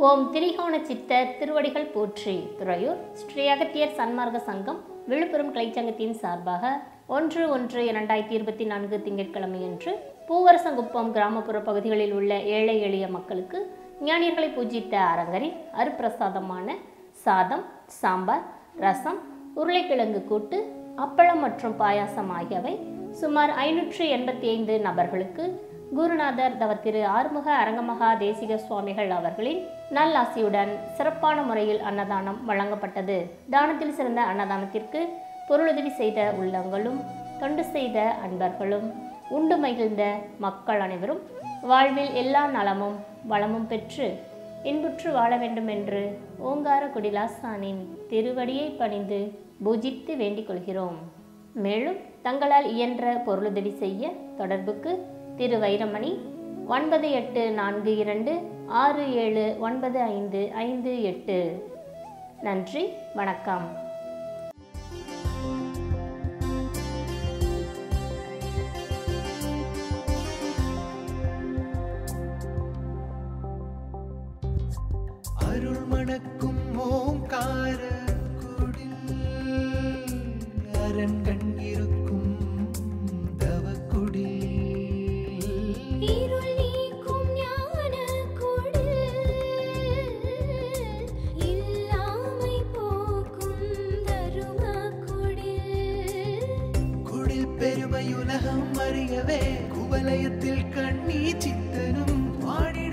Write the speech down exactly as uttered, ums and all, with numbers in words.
ஓம் திரிகோண சித்தர் திருவடிகள் போற்றி. துறையூர் ஸ்ரீ அகத்தியர் சன்மார்க்க சங்கம் விழுப்புரம் கிளைச்சங்கத்தின் சார்பாக ஒன்று ஒன்று இரண்டாயிரத்தி இருபத்தி நான்கு திங்கட்கிழமையன்று பூவரசங்குப்பம் கிராமப்புற பகுதிகளில் உள்ள ஏழை எளிய மக்களுக்கு ஞானியர்களை பூஜித்த அரங்கரின் அருப்பிரசாதமான சாதம், சாம்பார், ரசம், உருளைக்கிழங்கு கூட்டு, அப்பளம் மற்றும் பாயாசம் ஆகியவை சுமார் ஐநூற்று எண்பத்தி ஐந்து நபர்களுக்கு குருநாதர் தவ திரு ஆறுமுக அரங்கமகா தேசிக சுவாமிகள் அவர்களின் நல்லாசியுடன் சிறப்பான முறையில் அன்னதானம் வழங்கப்பட்டது. தானத்தில் சிறந்த அன்னதானத்திற்கு பொருளுதவி செய்த உள்ளங்களும் தொண்டு செய்த அன்பர்களும் உண்டு மகிழ்ந்த மக்கள் அனைவரும் வாழ்வில் எல்லா நலமும் வளமும் பெற்று இன்புற்று வாழ வேண்டும் என்று ஓங்கார குடிலாசானின் திருவடியை பணிந்து பூஜித்து வேண்டிக் கொள்கிறோம். மேலும் தங்களால் இயன்ற பொருளுதவி செய்ய தொடர்புக்கு திரு வைரமணி ஒன்பது எட்டு நான்கு இரண்டு ஆறு ஏழு ஒன்பது ஐந்து ஐந்து எட்டு. நன்றி, வணக்கம். அருள் மணக்கும் ஓங்கார குடில் அரண்கண் இருக்கும் தவக்குடில் இருள் நீக்கும் ஞான குடில் இல்லாமை போக்கும் தரும குடில் குடில் பெருமையுலகம் அறியவே குவலயத்தில் கண்ணி சித்தனும் வாடிட